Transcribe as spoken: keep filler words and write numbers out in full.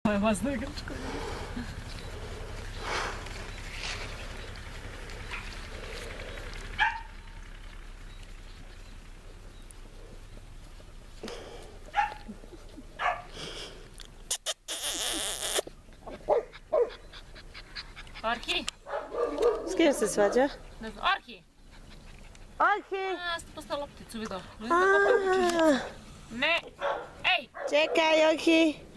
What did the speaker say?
Moje masno igračko. Orhi? S kim se svađa? Ne znam, Orhi! Orhi! A, ste postao lopticu, vidio. Aaaa! Ne! Ej! Čekaj, Orhi!